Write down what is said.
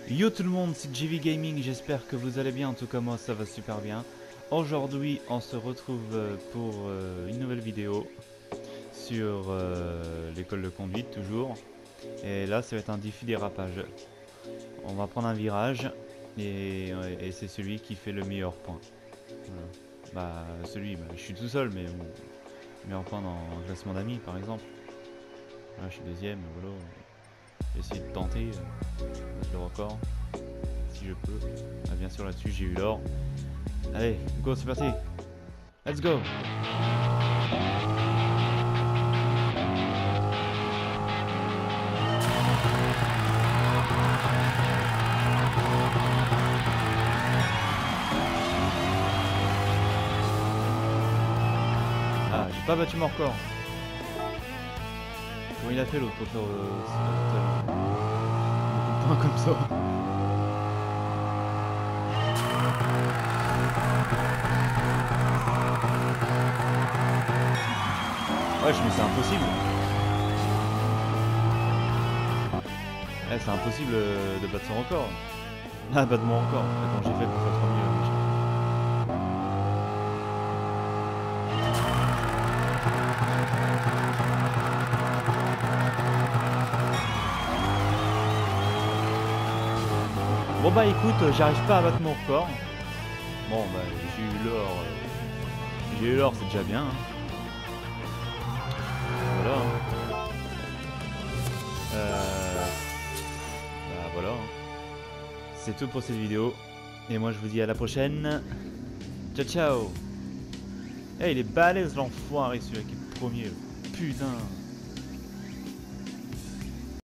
Yo tout le monde, c'est JV Gaming, j'espère que vous allez bien, en tout cas moi ça va super bien. Aujourd'hui on se retrouve pour une nouvelle vidéo sur l'école de conduite toujours. Et là ça va être un défi dérapage. On va prendre un virage et c'est celui qui fait le meilleur point. Voilà. Je suis tout seul mais bon, meilleur point dans le classement d'amis par exemple. Là je suis deuxième, voilà. J'ai essayé de tenter le record. Si je peux. Ah, bien sûr là-dessus j'ai eu l'or. Allez, go, c'est parti. Let's go. Ah, j'ai pas battu mon record. Comment il a fait l'autre pour faire beaucoup de points comme ça? Ouais, mais c'est impossible. Ouais, c'est impossible de battre son record. Ah, battre mon record. Attends, j'ai fait pour faire 3000 déjà. Bon bah écoute, j'arrive pas à battre mon record. Bon bah j'ai eu l'or. J'ai eu l'or, c'est déjà bien. Hein. Voilà. Bah voilà. C'est tout pour cette vidéo. Et moi je vous dis à la prochaine. Ciao ciao. Eh, il est balèze l'enfoiré celui-là qui est premier. Putain.